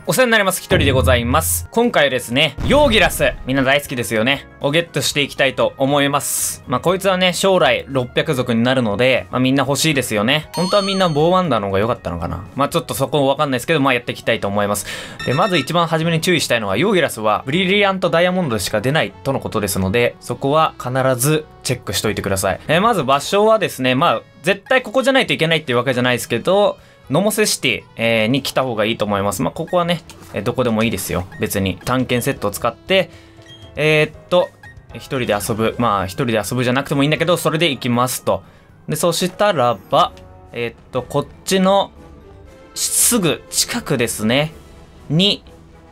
お世話になります。ひとりでございます。今回はですね、ヨーギラス、みんな大好きですよね。をゲットしていきたいと思います。こいつはね、将来600族になるので、みんな欲しいですよね。本当はみんなボーワンダーの方が良かったのかな。ちょっとそこわかんないですけど、やっていきたいと思います。で、まず一番初めに注意したいのは、ヨーギラスはブリリアントダイヤモンドしか出ないとのことですので、そこは必ずチェックしといてください。まず場所はですね、絶対ここじゃないといけないっていうわけじゃないですけど、ノモセシティ、に来た方がいいと思います。ここはね、どこでもいいですよ。別に。探検セットを使って、一人で遊ぶ。一人で遊ぶじゃなくてもいいんだけど、それで行きますと。で、そしたらば、こっちの、すぐ近くですね。に、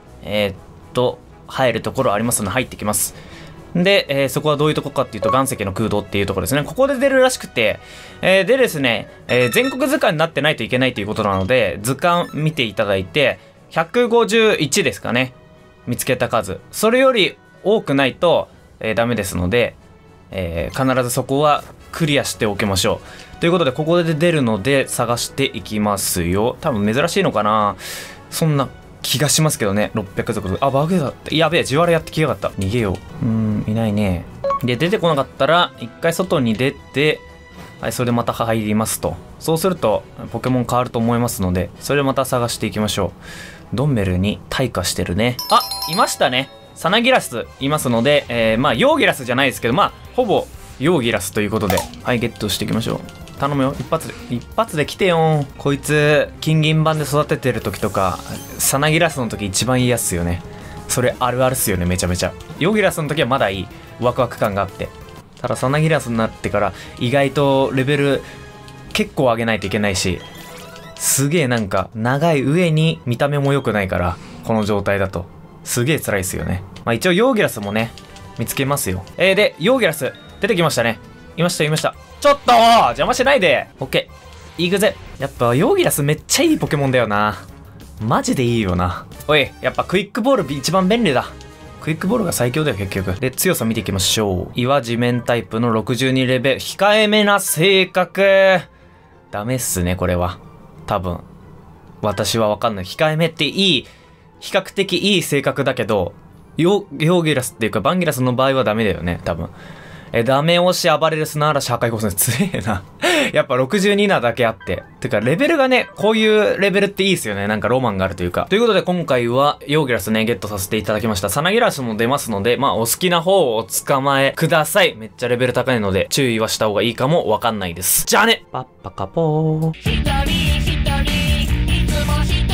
入るところありますので、入ってきます。で、そこはどういうとこかっていうと、岩石の空洞っていうところですね。ここで出るらしくて、でですね、全国図鑑になってないといけないということなので、図鑑見ていただいて、151ですかね。見つけた数。それより多くないと、ダメですので、必ずそこはクリアしておきましょう。ということで、ここで出るので探していきますよ。多分珍しいのかな。そんな気がしますけどね。600族。バグだった。やべえ、地割れやってきやがった。逃げよう。いないね。で、出てこなかったら、一回外に出て、はい、それでまた入りますと。そうすると、ポケモン変わると思いますので、それでまた探していきましょう。ドンベルに退化してるね。いましたね。サナギラスいますので、ヨーギラスじゃないですけど、ほぼヨーギラスということで、はい、ゲットしていきましょう。頼むよ。一発で来てよ。こいつ、金銀版で育ててる時とか、サナギラスの時一番いいやつっすよね。それあるあるっすよね、めちゃめちゃ。ヨーギラスの時はまだいい。ワクワク感があって。ただサナギラスになってから、意外とレベル結構上げないといけないし、すげえ長い上に見た目も良くないから、この状態だと。すげえ辛いっすよね。一応ヨーギラスもね、見つけますよ。で、ヨーギラス、出てきましたね。いました。ちょっと邪魔しないで。オッケー。行くぜ。やっぱヨーギラスめっちゃいいポケモンだよな。マジでいいよな。おい、やっぱクイックボール一番便利だ。クイックボールが最強だよ、結局。で、強さ見ていきましょう。岩地面タイプの62レベル。控えめな性格。ダメっすね、これは。多分。私はわかんない。控えめって比較的いい性格だけど、ヨーギラスっていうかバンギラスの場合はダメだよね、多分。ダメ押し暴れる砂嵐破壊コース強えな。やっぱ62なだけあって。てか、レベルがね、こういうレベルっていいですよね。ロマンがあるというか。ということで、今回は、ヨーギラスね、ゲットさせていただきました。サナギラスも出ますので、お好きな方をお捕まえください。めっちゃレベル高いので、注意はした方がいいかもわかんないです。じゃあね、パッパカポー。一人いつも